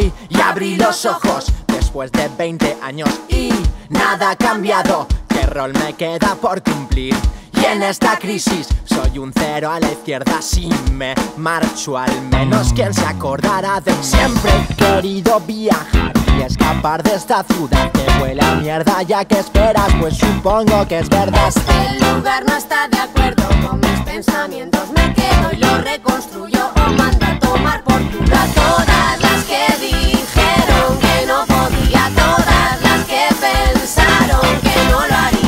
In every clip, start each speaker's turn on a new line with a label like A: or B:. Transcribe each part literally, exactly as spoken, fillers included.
A: hoy y abrí los ojos después de veinte años y nada ha cambiado. ¿Qué rol me queda por cumplir? Y en esta crisis soy un cero a la izquierda. Si me marcho, al menos quien se acordará de mí. Siempre he querido viajar y escapar de esta ciudad que huele a mierda. Ya que esperas, pues supongo que es verdad.
B: Este lugar no está de acuerdo con mis pensamientos. Me quedo y lo reconstruyo o mando a tomar por culo a todas las que dijeron que no podía, todas las que pensaron que no lo haría.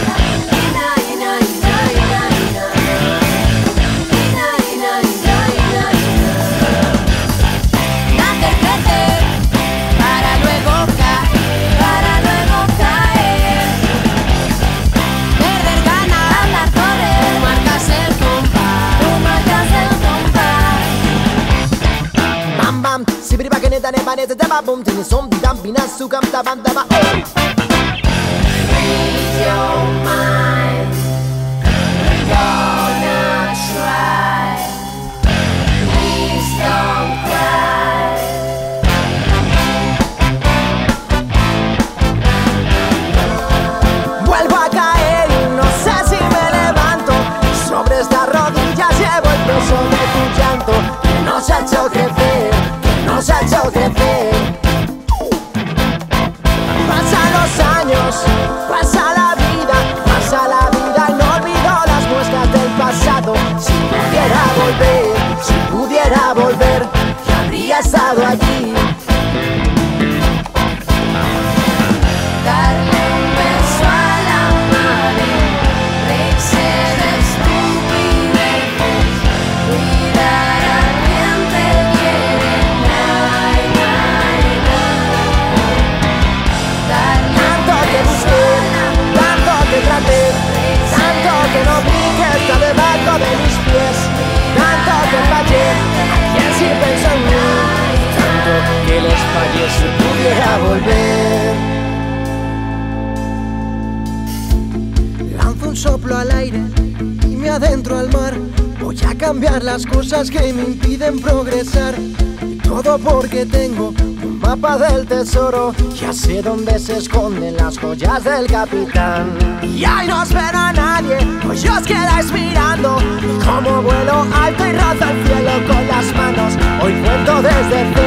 A: Dane banete daba bum tini som dam bina sukam tabam daba oh.
B: Read your mind. We're gonna try. Please don't cry.
A: Vuelvo a caer y no sé si me levanto. Sobre estas rodillas llevo el peso de tu llanto que nos ha hecho crecer, nos ha hecho crecer. Pasan los años, pasa la vida, pasa la vida y no olvido las muestras del pasado. Si pudiera volver, si pudiera volver, ya habría estado allí.
B: Darle un beso a la madre, reírse de estupideces, cuidar a quien te quiere.
A: Tanto que no vi que está debajo de mis pies, tanto que fallé a quien sí pensó en mí, tanto que les fallé si pudiera volver. Lanzo un soplo al aire y me adentro al mar. Voy a cambiar las cosas que me impiden progresar. Y todo porque tengo un mapa del tesoro. Ya sé dónde se esconden las joyas del capitán. Y ahí no espero a nadie, pues yo os quedáis mirando. Y como vuelo alto y rozo el cielo con las manos, hoy cuento desde